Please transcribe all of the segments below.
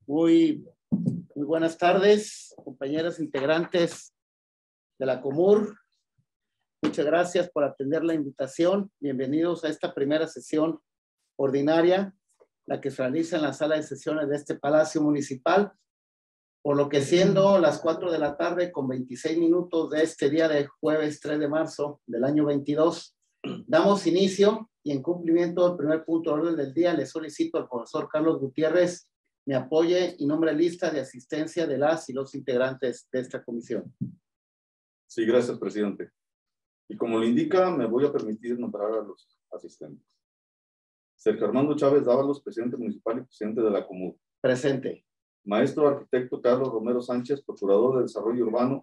Muy buenas tardes, compañeros integrantes de la Comur. Muchas gracias por atender la invitación. Bienvenidos a esta primera sesión ordinaria, la que se realiza en la sala de sesiones de este Palacio Municipal, por lo que siendo las 4 de la tarde con 26 minutos de este día de jueves 3 de marzo del año 22, damos inicio y en cumplimiento del primer punto de orden del día le solicito al profesor Carlos Gutiérrez me apoye y nombre lista de asistencia de las y los integrantes de esta comisión. Sí, gracias, presidente. Y como lo indica, me voy a permitir nombrar a los asistentes. Sergio Armando Chávez Dávalos, presidente municipal y presidente de la Comur. Presente. Maestro arquitecto Carlos Romero Sánchez, procurador de Desarrollo Urbano.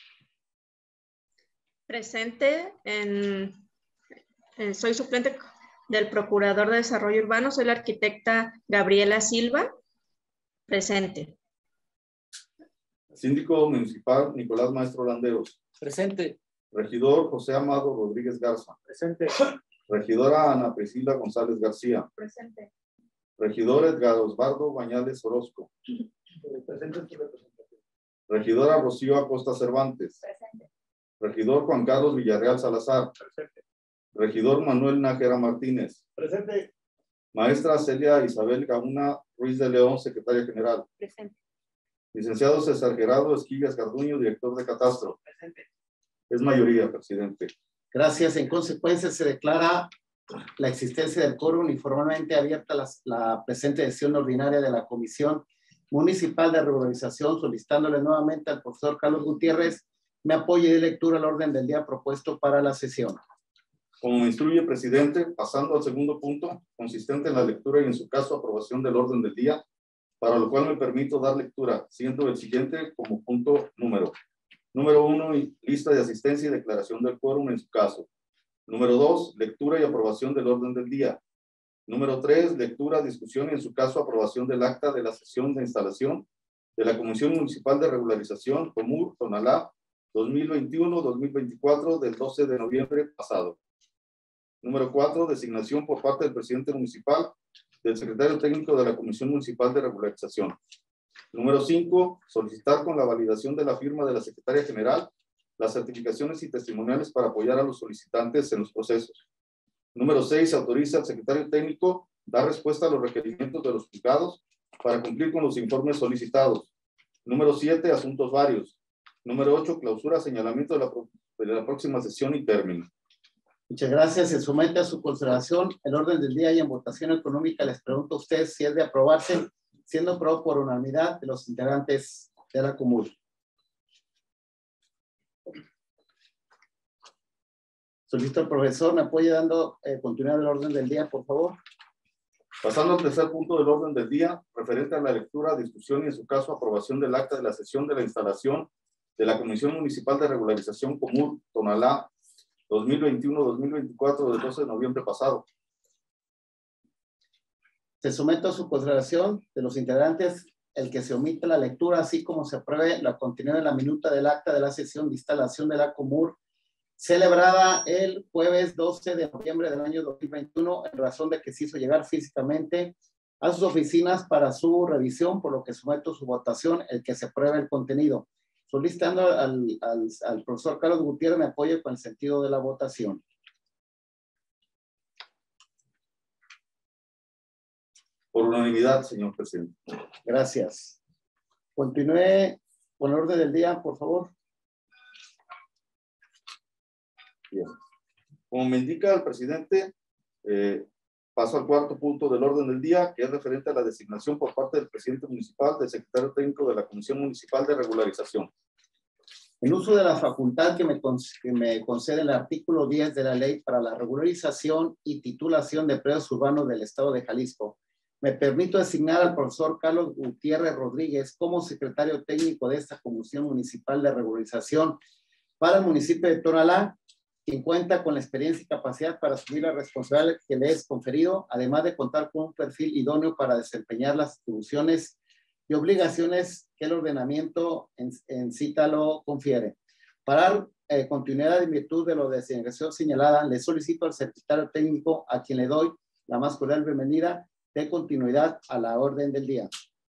Presente. Soy suplente del procurador de Desarrollo Urbano. Soy la arquitecta Gabriela Silva. Presente. Síndico municipal Nicolás Maestro Landeros. Presente. Regidor José Amado Rodríguez Garza. Presente. Regidora Ana Priscila González García. Presente. Regidor Edgar Osvaldo Bañales Orozco. Presente. Regidora Rocío Acosta Cervantes. Presente. Regidor Juan Carlos Villarreal Salazar. Presente. Regidor Manuel Nájera Martínez. Presente. Maestra Celia Isabel Gauna Ruiz de León, secretaria general. Presente. Licenciado César Gerardo Esquivias Garduño, director de Catastro. Presente. Es mayoría, presidente. Gracias. En consecuencia, se declara la existencia del quórum y formalmente abierta la presente sesión ordinaria de la Comisión Municipal de Regularización, solicitándole nuevamente al profesor Carlos Gutiérrez me apoye y dé lectura al orden del día propuesto para la sesión. Como me instruye, presidente, pasando al segundo punto, consistente en la lectura y en su caso aprobación del orden del día, para lo cual me permito dar lectura, siendo el siguiente como punto número 1, lista de asistencia y declaración del quórum en su caso. Número 2, lectura y aprobación del orden del día. Número 3, lectura, discusión y en su caso aprobación del acta de la sesión de instalación de la Comisión Municipal de Regularización, Comur, Tonalá, 2021-2024 del 12 de noviembre pasado. Número 4, designación por parte del presidente municipal del secretario técnico de la Comisión Municipal de Regularización. Número 5, solicitar con la validación de la firma de la secretaria general las certificaciones y testimoniales para apoyar a los solicitantes en los procesos. Número 6, autoriza al secretario técnico dar respuesta a los requerimientos de los juzgados para cumplir con los informes solicitados. Número 7, asuntos varios. Número 8, clausura, señalamiento de la próxima sesión y término. Muchas gracias. Se somete a su consideración el orden del día y en votación económica les pregunto a usted si es de aprobarse, siendo aprobado por unanimidad de los integrantes de la Comur. Solicito al profesor me apoye dando continuidad al orden del día, por favor. Pasando al tercer punto del orden del día, referente a la lectura, discusión y en su caso aprobación del acta de la sesión de la instalación de la Comisión Municipal de Regularización Comur, Tonalá, 2021-2024 del 12 de noviembre pasado. Se somete a su consideración de los integrantes el que se omite la lectura, así como se apruebe la continuidad de la minuta del acta de la sesión de instalación de la Comur, celebrada el jueves 12 de noviembre del año 2021, en razón de que se hizo llegar físicamente a sus oficinas para su revisión, por lo que someto su votación el que se apruebe el contenido. Solicitando al profesor Carlos Gutiérrez me apoye con el sentido de la votación. Por unanimidad, señor presidente. Gracias. Continúe con el orden del día, por favor. Bien. Como me indica el presidente, paso al cuarto punto del orden del día, que es referente a la designación por parte del presidente municipal del secretario técnico de la Comisión Municipal de Regularización. En uso de la facultad que me concede el artículo 10 de la Ley para la Regularización y Titulación de Predios Urbanos del Estado de Jalisco, me permito designar al profesor Carlos Gutiérrez Rodríguez como secretario técnico de esta Comisión Municipal de Regularización para el municipio de Tonalá, quien cuenta con la experiencia y capacidad para asumir la responsabilidad que le es conferido, además de contar con un perfil idóneo para desempeñar las atribuciones y obligaciones que el ordenamiento en cita lo confiere. Para continuidad en virtud de la designación señalada, le solicito al secretario técnico, a quien le doy la más cordial bienvenida, de continuidad a la orden del día.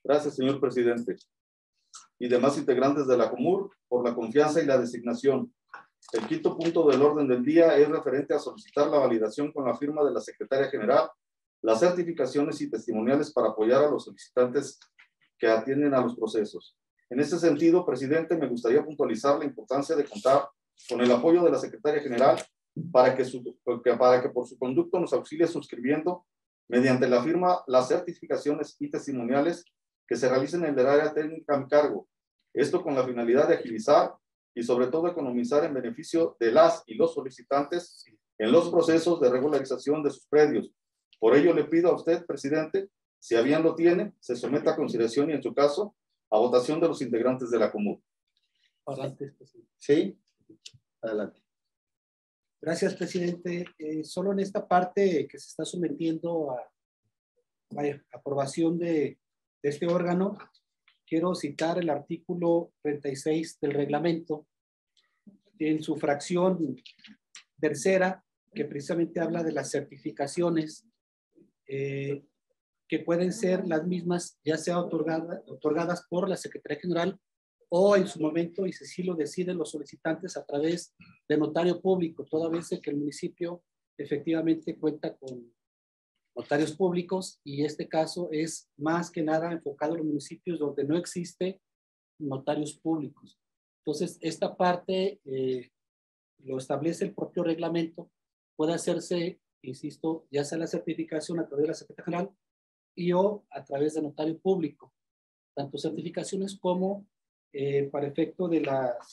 Gracias, señor presidente. Y demás integrantes de la COMUR por la confianza y la designación. El quinto punto del orden del día es referente a solicitar la validación con la firma de la Secretaria General, las certificaciones y testimoniales para apoyar a los solicitantes que atienden a los procesos. En este sentido, presidente, me gustaría puntualizar la importancia de contar con el apoyo de la Secretaria General para que por su conducto nos auxilie suscribiendo mediante la firma las certificaciones y testimoniales que se realicen en el área técnica a mi cargo. Esto con la finalidad de agilizar y sobre todo economizar en beneficio de las y los solicitantes en los procesos de regularización de sus predios. Por ello le pido a usted, presidente, si a bien lo tiene, se someta a consideración y en su caso a votación de los integrantes de la COMUR. Adelante, presidente. Sí, adelante. Gracias, presidente. Solo en esta parte que se está sometiendo a aprobación de este órgano, quiero citar el artículo 36 del reglamento en su fracción tercera, que precisamente habla de las certificaciones que pueden ser las mismas, ya sea otorgadas por la Secretaría General o en su momento, y si sí lo deciden los solicitantes, a través de notario público, toda vez que el municipio efectivamente cuenta con notarios públicos, y este caso es más que nada enfocado en los municipios donde no existe notarios públicos. Entonces, esta parte lo establece el propio reglamento, puede hacerse, insisto, ya sea la certificación a través de la Secretaría General y o a través de notario público, tanto certificaciones como para efecto de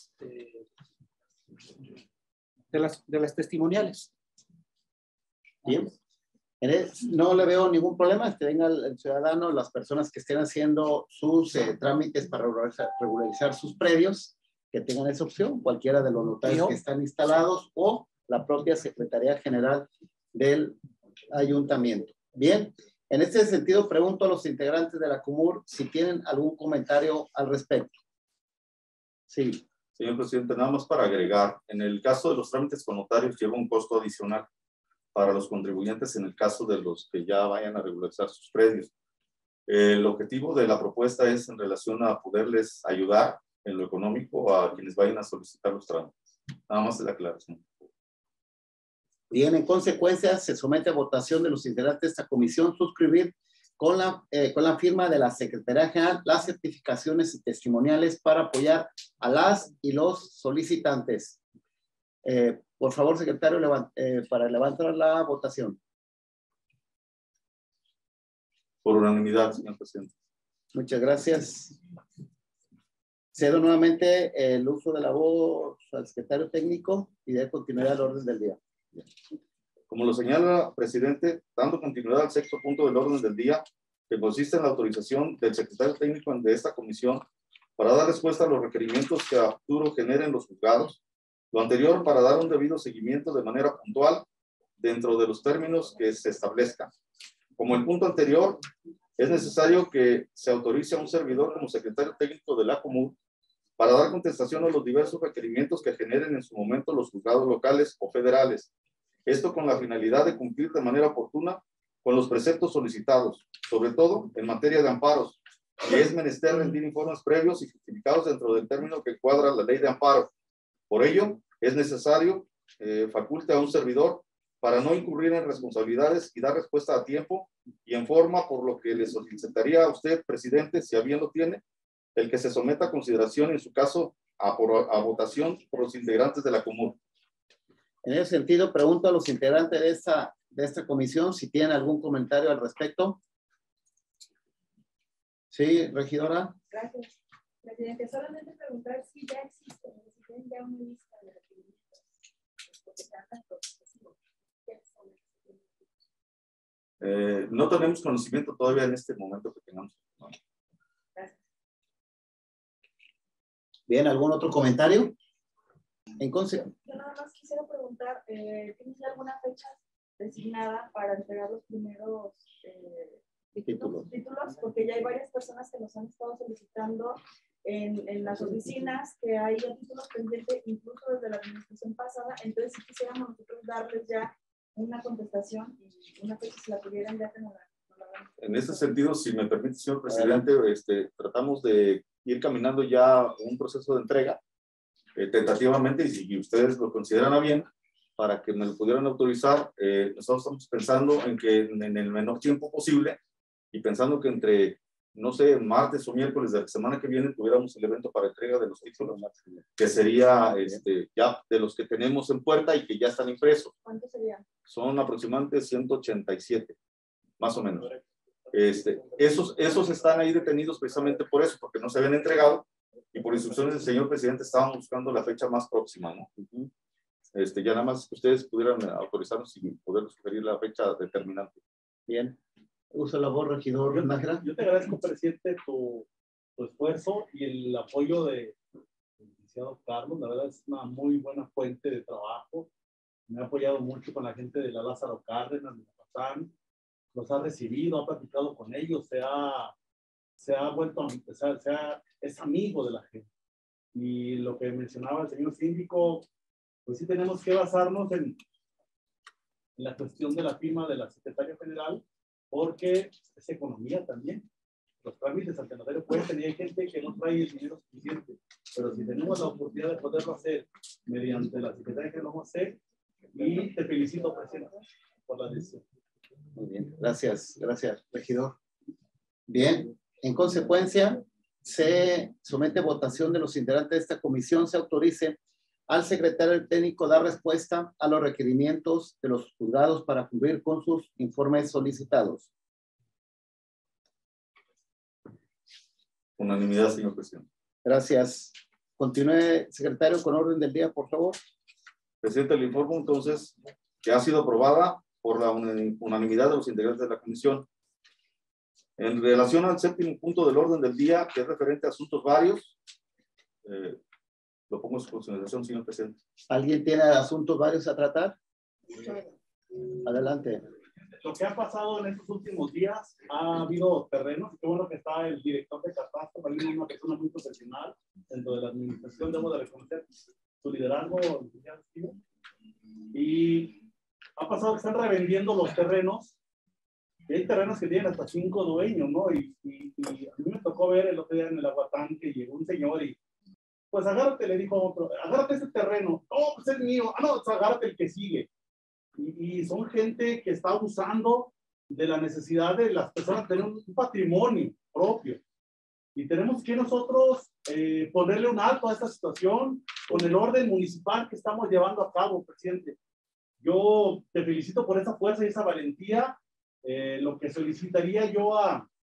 las testimoniales. Bien. No le veo ningún problema que venga el ciudadano, las personas que estén haciendo sus trámites para regularizar sus predios, que tengan esa opción, cualquiera de los notarios que están instalados o la propia Secretaría General del Ayuntamiento. Bien, en este sentido pregunto a los integrantes de la COMUR si tienen algún comentario al respecto. Sí. Señor presidente, nada más para agregar, en el caso de los trámites con notarios lleva un costo adicional para los contribuyentes en el caso de los que ya vayan a regularizar sus predios. El objetivo de la propuesta es en relación a poderles ayudar en lo económico a quienes vayan a solicitar los trámites. Nada más de la aclaración. Bien, en consecuencia, se somete a votación de los integrantes de esta comisión suscribir con la firma de la Secretaría General las certificaciones y testimoniales para apoyar a las y los solicitantes. Por favor, secretario, para levantar la votación. Por unanimidad, señor presidente. Muchas gracias. Cedo nuevamente el uso de la voz al secretario técnico y de continuidad al orden del día. Como lo señala, presidente, dando continuidad al sexto punto del orden del día, que consiste en la autorización del secretario técnico de esta comisión para dar respuesta a los requerimientos que a futuro generen los juzgados. Lo anterior para dar un debido seguimiento de manera puntual dentro de los términos que se establezcan. Como el punto anterior, es necesario que se autorice a un servidor como secretario técnico de la COMUR para dar contestación a los diversos requerimientos que generen en su momento los juzgados locales o federales. Esto con la finalidad de cumplir de manera oportuna con los preceptos solicitados, sobre todo en materia de amparos, que es menester rendir informes previos y justificados dentro del término que cuadra la ley de amparo. Por ello, es necesario faculte a un servidor para no incurrir en responsabilidades y dar respuesta a tiempo y en forma, por lo que le solicitaría a usted, presidente, si a bien lo tiene, el que se someta a consideración, en su caso, a votación por los integrantes de la COMUR. En ese sentido, pregunto a los integrantes de esta comisión si tienen algún comentario al respecto. Sí, regidora. Gracias, presidente. Solamente preguntar si ya existe ya una lista de requerimientos porque tratan procesivos. No tenemos conocimiento todavía en este momento que tengamos. Gracias. Bien, ¿algún otro comentario? Yo nada más quisiera preguntar, ¿tienes ya alguna fecha designada para entregar los primeros títulos? Porque ya hay varias personas que nos han estado solicitando en las oficinas, que hay ya títulos pendientes, incluso desde la administración pasada. Entonces, si quisiéramos nosotros darles ya una contestación y una fecha, si la tuvieran ya que nos la En ese sentido, si me permite, señor presidente, tratamos de ir caminando ya un proceso de entrega tentativamente, y si ustedes lo consideran a bien, para que me lo pudieran autorizar. Nosotros estamos pensando en que en el menor tiempo posible, y pensando que entre, no sé, martes o miércoles de la semana que viene tuviéramos el evento para entrega de los títulos, que sería ya de los que tenemos en puerta y que ya están impresos. ¿Cuántos serían? Son aproximadamente 187, más o menos. Esos están ahí detenidos precisamente por eso, porque no se habían entregado, y por instrucciones del señor presidente estaban buscando la fecha más próxima, ¿no? Ya nada más que ustedes pudieran autorizarnos y poder sugerir la fecha determinante. Bien. Uso la voz, regidor Nájera. Yo te agradezco, presidente, tu esfuerzo y el apoyo del licenciado Carlos. La verdad es una muy buena fuente de trabajo. Me ha apoyado mucho con la gente de la Lázaro Cárdenas, de Mazapán. Los ha recibido, ha platicado con ellos, se ha vuelto, es amigo de la gente. Y lo que mencionaba el señor síndico, pues sí tenemos que basarnos en la cuestión de la firma de la secretaria general, porque es economía también. Los trámites ante el notario pueden tener, hay gente que no trae el dinero suficiente, pero si tenemos la oportunidad de poderlo hacer mediante la secretaria que lo vamos a hacer, y te felicito, presidente, por la decisión. Muy bien, gracias, regidor. Bien, en consecuencia, se somete a votación de los integrantes de esta comisión, se autorice al secretario técnico dar respuesta a los requerimientos de los juzgados para cumplir con sus informes solicitados. Unanimidad, señor presidente. Gracias. Continúe, secretario, con orden del día, por favor. Presidente, le informo entonces que ha sido aprobada por la unanimidad de los integrantes de la comisión. En relación al séptimo punto del orden del día, que es referente a asuntos varios, lo pongo en su consideración, señor presidente. ¿Alguien tiene asuntos varios a tratar? Adelante. Lo que ha pasado en estos últimos días, ha habido terrenos, qué bueno que está el director de catastro, también una persona muy profesional dentro de la administración, debo de reconocer su liderazgo, y ha pasado que están revendiendo los terrenos, y hay terrenos que tienen hasta 5 dueños, ¿no? Y a mí me tocó ver el otro día en el Aguatán que llegó un señor y pues agárrate, le dijo a otro, agárrate ese terreno, no, pues es mío, no, pues agárrate el que sigue. Y son gente que está abusando de la necesidad de las personas tener un patrimonio propio. Y tenemos que nosotros ponerle un alto a esta situación con el orden municipal que estamos llevando a cabo, presidente. Yo te felicito por esa fuerza y esa valentía. Lo que solicitaría yo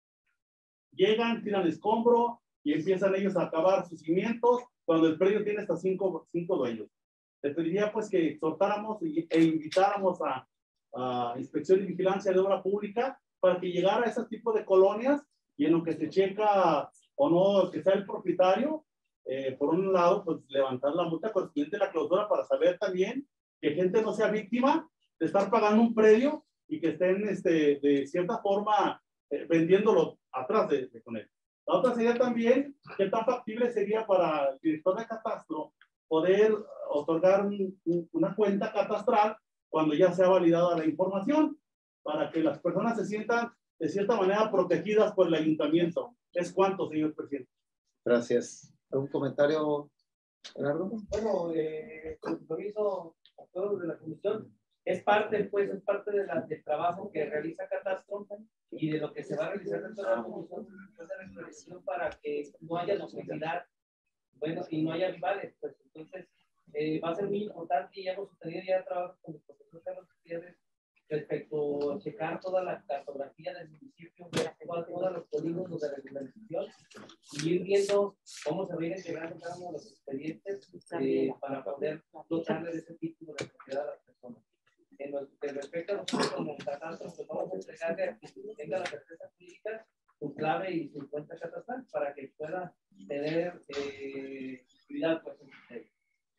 llegan, tiran escombro y empiezan ellos a acabar sus cimientos cuando el predio tiene hasta 5 dueños. Te pediría pues que exhortáramos e invitáramos a Inspección y Vigilancia de Obra Pública para que llegara a ese tipo de colonias y en lo que se checa o no que sea el propietario, por un lado, pues levantar la multa correspondiente a la clausura para saber también que gente no sea víctima de estar pagando un predio y que estén de cierta forma vendiéndolo atrás con él. La otra sería también qué tan factible sería para el director de catastro poder otorgar una cuenta catastral cuando ya sea validada la información, para que las personas se sientan de cierta manera protegidas por el ayuntamiento. ¿Es cuánto, señor presidente? Gracias. ¿Algún comentario, Gerardo? Bueno, con permiso a todos de la comisión, es parte del trabajo que realiza Catastro y de lo que se va a realizar dentro de la comisión de reflexión para que no haya necesidad, bueno, y no haya rivales, pues entonces va a ser muy importante y ya hemos tenido ya trabajo con el profesor Carlos Gutiérrez respecto a checar toda la cartografía del municipio, todos los polígonos de regularización y ir viendo cómo se va a ir integrando cada uno de los expedientes para poder dotarle de ese título de propiedad a las personas. En lo que respecta a nosotros como catastro, pues vamos a entregarle a quien tenga la certeza jurídica su clave y su cuenta catastral para que pueda tener actividad pues en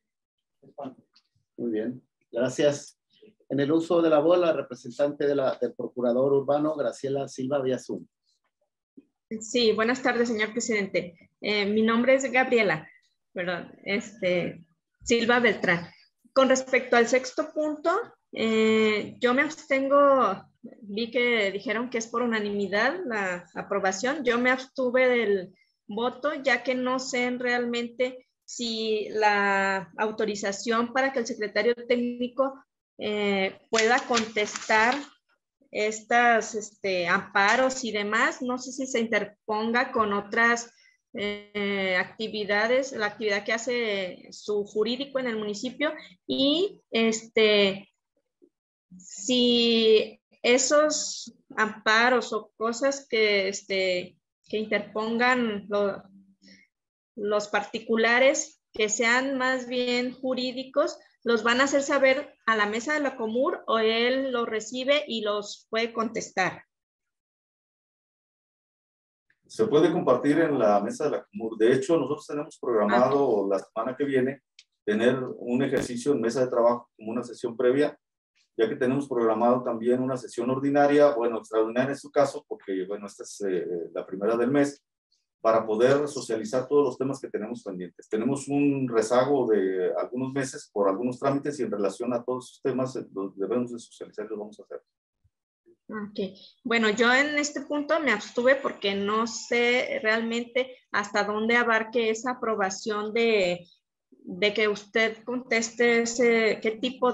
Muy bien, gracias. En el uso de la bola, representante del procurador urbano, Graciela Silva Villazún. Sí, buenas tardes, señor presidente. Mi nombre es Gabriela, perdón, Silva Beltrán. Con respecto al sexto punto, Yo me abstengo, vi que dijeron que es por unanimidad la aprobación. Yo me abstuve del voto, ya que no sé realmente si la autorización para que el secretario técnico pueda contestar estas amparos y demás. No sé si se interponga con otras actividades, la actividad que hace su jurídico en el municipio, y si esos amparos o cosas que interpongan los particulares, que sean más bien jurídicos, los van a hacer saber a la mesa de la Comur, o él los recibe y los puede contestar. Se puede compartir en la mesa de la Comur. De hecho, nosotros tenemos programado la semana que viene tener un ejercicio en mesa de trabajo como una sesión previa, ya que tenemos programado también una sesión ordinaria, bueno, extraordinaria en su caso, porque, bueno, esta es la primera del mes, para poder socializar todos los temas que tenemos pendientes. Tenemos un rezago de algunos meses por algunos trámites, y en relación a todos esos temas debemos de socializar y lo vamos a hacer. Ok, bueno, yo en este punto me abstuve porque no sé realmente hasta dónde abarque esa aprobación de que usted conteste qué tipo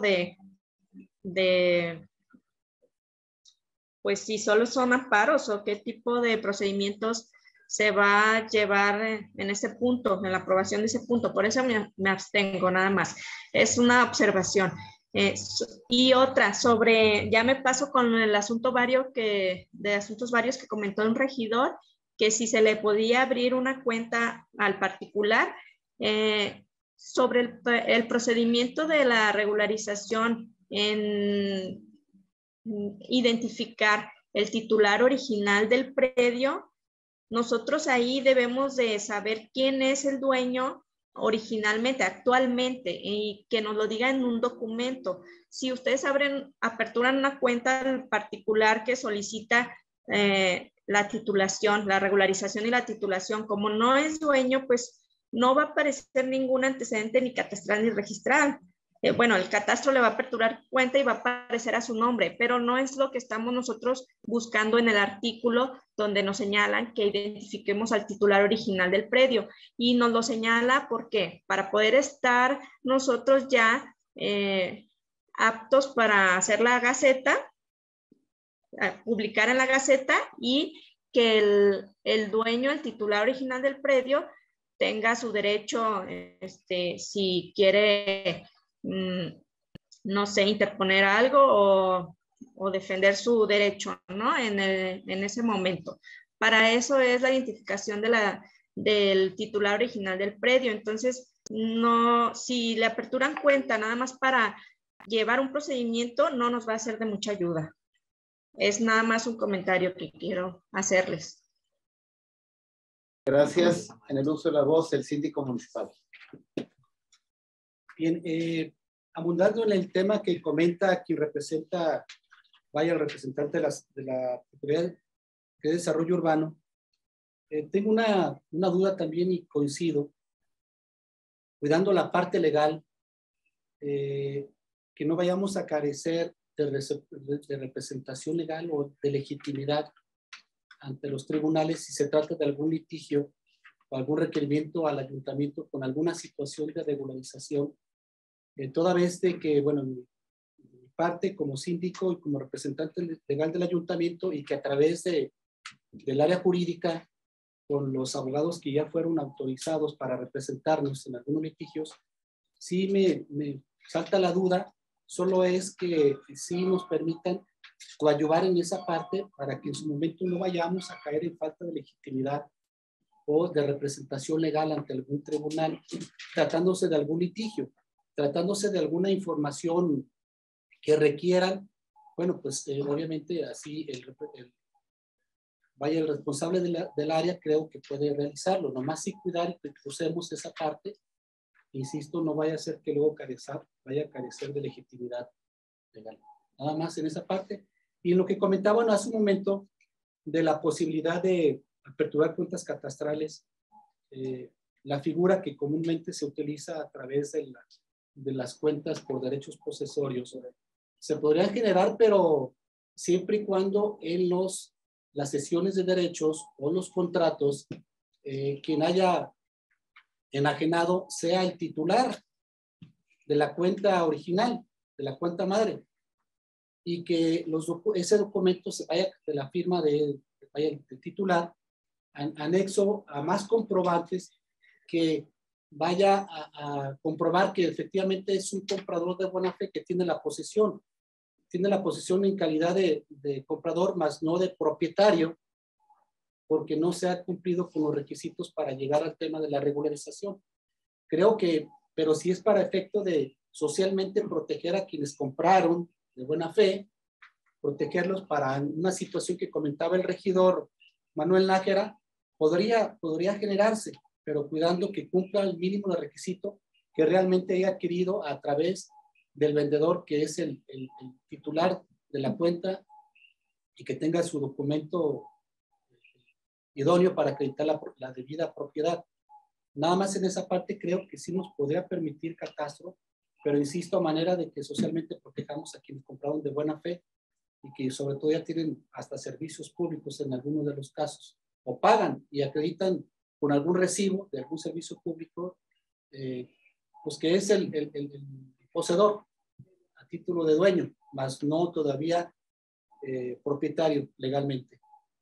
pues si solo son amparos o qué tipo de procedimientos se va a llevar en ese punto, en la aprobación de ese punto. Por eso me abstengo, nada más. Es una observación. Y otra sobre, ya me paso con el asunto de asuntos varios que comentó un regidor, que si se le podía abrir una cuenta al particular, sobre el procedimiento de la regularización en identificar el titular original del predio. Nosotros ahí debemos de saber quién es el dueño originalmente, actualmente, y que nos lo diga en un documento. Si ustedes aperturan una cuenta particular que solicita la titulación, la regularización y la titulación, como no es dueño, pues no va a aparecer ningún antecedente ni catastral ni registral. Bueno, el catastro le va a aperturar cuenta y va a aparecer a su nombre, pero no es lo que estamos nosotros buscando en el artículo, donde nos señalan que identifiquemos al titular original del predio. Y nos lo señala, ¿por qué? Para poder estar nosotros ya aptos para hacer la gaceta, publicar en la gaceta, y que el dueño, el titular original del predio, tenga su derecho, si quiere, no sé, interponer algo o defender su derecho, ¿no? En ese momento. Para eso es la identificación del titular original del predio. Entonces, no, si le aperturan cuenta nada más para llevar un procedimiento, no nos va a ser de mucha ayuda. Es nada más un comentario que quiero hacerles. Gracias. En el uso de la voz, el síndico municipal. Bien, abundando en el tema que comenta quien representa, el representante de la Autoridad de Desarrollo Urbano, tengo una duda también y coincido, cuidando la parte legal, que no vayamos a carecer de representación legal o de legitimidad ante los tribunales si se trata de algún litigio o algún requerimiento al ayuntamiento con alguna situación de regularización, toda vez de que, bueno, mi parte como síndico y como representante legal del ayuntamiento, y que a través del área jurídica, con los abogados que ya fueron autorizados para representarnos en algunos litigios, sí me salta la duda, solo es que sí nos permitan coadyuvar en esa parte para que en su momento no vayamos a caer en falta de legitimidad o de representación legal ante algún tribunal, tratándose de algún litigio, tratándose de alguna información que requieran. Bueno, pues obviamente así el responsable del área creo que puede realizarlo, nomás sí cuidar y que crucemos esa parte, insisto, no vaya a ser que luego vaya a carecer de legitimidad legal. Nada más en esa parte. Y en lo que comentaban hace un momento de la posibilidad de aperturar cuentas catastrales, la figura que comúnmente se utiliza a través de las cuentas por derechos posesorios, se podrían generar, pero siempre y cuando en las sesiones de derechos o los contratos, quien haya enajenado sea el titular de la cuenta original, de la cuenta madre, y que ese documento se vaya de la firma del titular, anexo a más comprobantes que vaya a comprobar que efectivamente es un comprador de buena fe que tiene la posesión en calidad de comprador, más no de propietario, porque no se ha cumplido con los requisitos para llegar al tema de la regularización. Creo que, pero si es para efecto de socialmente proteger a quienes compraron de buena fe, protegerlos para una situación que comentaba el regidor Manuel Nájera, podría generarse, pero cuidando que cumpla el mínimo de requisito que realmente haya adquirido a través del vendedor, que es el titular de la cuenta, y que tenga su documento idóneo para acreditar la debida propiedad. Nada más en esa parte creo que sí nos podría permitir catastro, pero insisto, a manera de que socialmente protejamos a quienes compraron de buena fe y que sobre todo ya tienen hasta servicios públicos en algunos de los casos, o pagan y acreditan con algún recibo de algún servicio público, pues que es el poseedor a título de dueño, más no todavía propietario legalmente.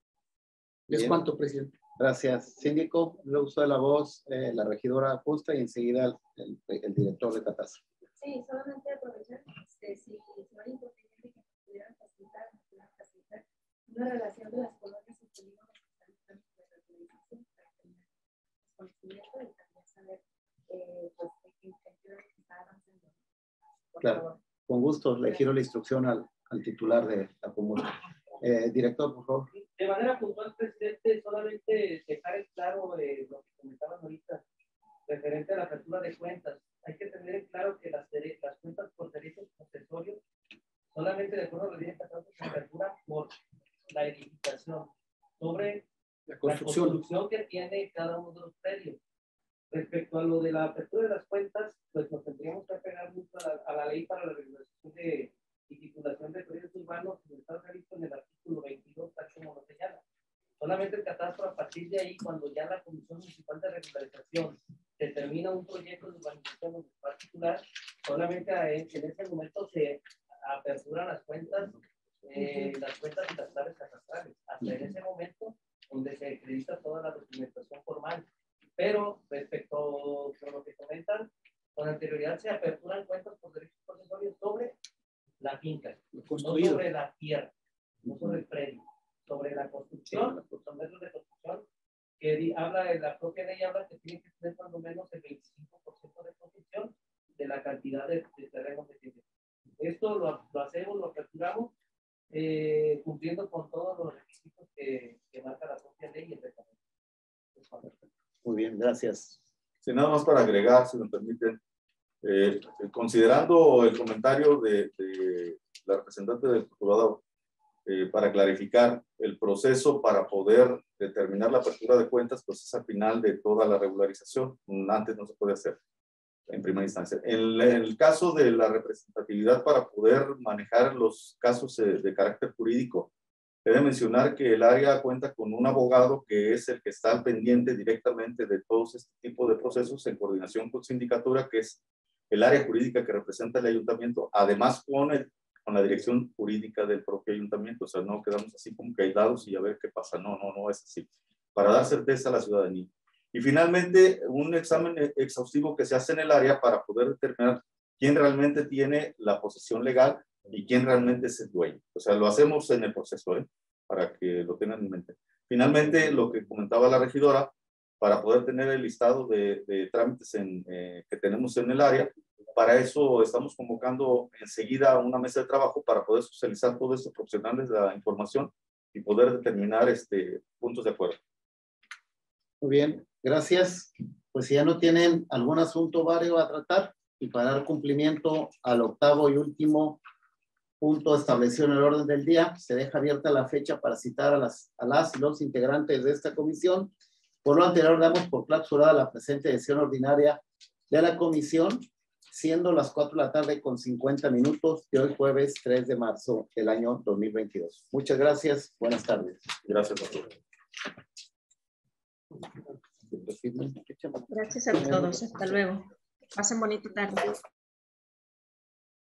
Es cuanto, presidente. Gracias. Síndico, el uso de la voz, la regidora Justa y enseguida el director de catastro. Sí, solamente aprovechar, si no hay inconveniente que nos pudieran facilitar una relación de las colonias y polígonos que están en la regularización para tener conocimiento y también saber pues, en qué está avanzando. Claro, con gusto le giro la instrucción al titular de la comuna. Director, por favor. De manera puntual, presidente, solamente dejar en claro lo que comentaban ahorita, referente a la apertura de cuentas. Hay que tener en claro que las cuentas por derechos posesorios, solamente de acuerdo a la ley de catastro, se apertura por la edificación sobre la construcción que tiene cada uno de los predios. Respecto a lo de la apertura de las cuentas, pues nos tendríamos que apegar mucho a la ley para la regulación y titulación de predios urbanos, que está previsto en el artículo 22, tal como lo señala. Solamente el catastro, a partir de ahí, cuando ya la Comisión Municipal de Regularización determina un proyecto de urbanización particular, solamente en ese momento se aperturan las cuentas catastrales, hasta en ese momento donde se acredita toda la documentación formal. Pero respecto a lo que comentan, con anterioridad se aperturan cuentas por derechos posesorios sobre la finca, no sobre la tierra, no sobre el predio, sobre la construcción, los metros de construcción, que habla de la propia ley, habla que tiene que tener cuando menos el 25% de construcción de la cantidad de terreno que tiene. Esto lo hacemos, lo aperturamos, cumpliendo con todos los requisitos que marca la propia ley y el reglamento. Muy bien, gracias. Sí, nada más para agregar, si me permiten, considerando el comentario de la representante del procurador, para clarificar el proceso para poder determinar la apertura de cuentas, pues es al final de toda la regularización. Antes no se puede hacer en primera instancia. En el caso de la representatividad para poder manejar los casos de carácter jurídico, debe mencionar que el área cuenta con un abogado que es el que está al pendiente directamente de todos este tipo de procesos en coordinación con sindicatura, que es el área jurídica que representa el ayuntamiento, además con la dirección jurídica del propio ayuntamiento. O sea, no quedamos así como que aislados y a ver qué pasa. No es así. Para dar certeza a la ciudadanía. Y finalmente, un examen exhaustivo que se hace en el área para poder determinar quién realmente tiene la posesión legal y quién realmente es el dueño. O sea, lo hacemos en el proceso, para que lo tengan en mente. Finalmente, lo que comentaba la regidora, para poder tener el listado de trámites que tenemos en el área, para eso estamos convocando enseguida una mesa de trabajo para poder socializar todos estos profesionales de la información y poder determinar puntos de acuerdo. Muy bien, gracias. Pues si ya no tienen algún asunto vario a tratar y para dar cumplimiento al octavo y último punto establecido en el orden del día, se deja abierta la fecha para citar a las y los integrantes de esta comisión. Por lo anterior, damos por clausurada la presente sesión ordinaria de la comisión siendo las 4 de la tarde con 50 minutos de hoy jueves 3 de marzo del año 2022. Muchas gracias. Buenas tardes. Gracias a todos. Gracias a todos. Hasta luego. Pasen bonita tarde.